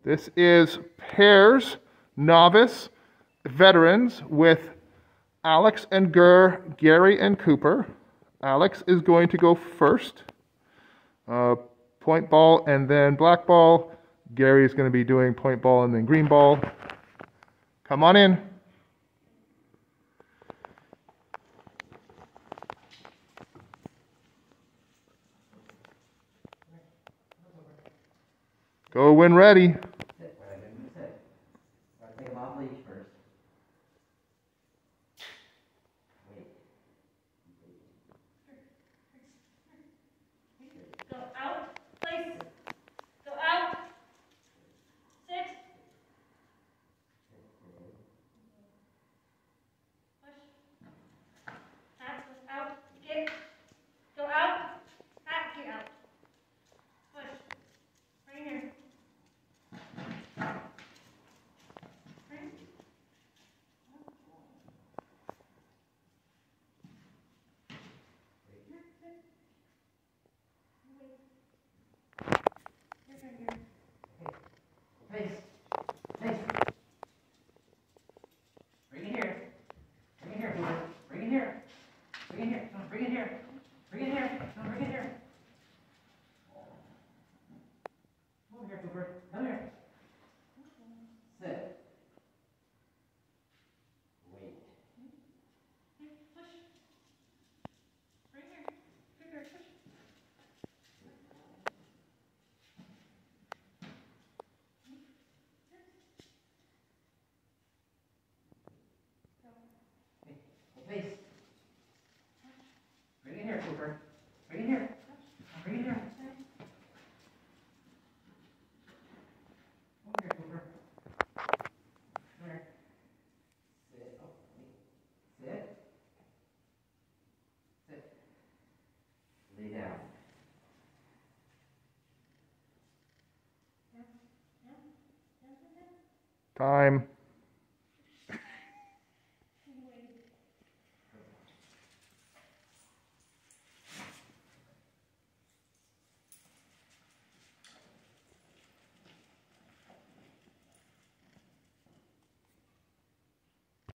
This is pairs, novice, veterans with Alex and Gurr, Gary and Cooper. Alex is going to go first. Point ball and then black ball. Gary is going to be doing point ball and then green ball. Come on in. Go when ready. Take him off leash first. Wait. Go out, place. Go out. Sit. Push. Hat, out. Get. Go out. Hat, get out. Push. Right here. Right. Face. Face. Bring it here. Bring it here, Cooper. Bring it here. Bring it here. Come on, bring it here. Bring it here. Come on, bring it here. Come over here, Cooper. Come here. Sit. Wait. Push. Right here. Quicker, push. Face. Bring it here, Cooper. Bring it here. Bring it here. Over here, Cooper. Come here. Sit. Oh, wait. Sit. Sit. Lay down. Time.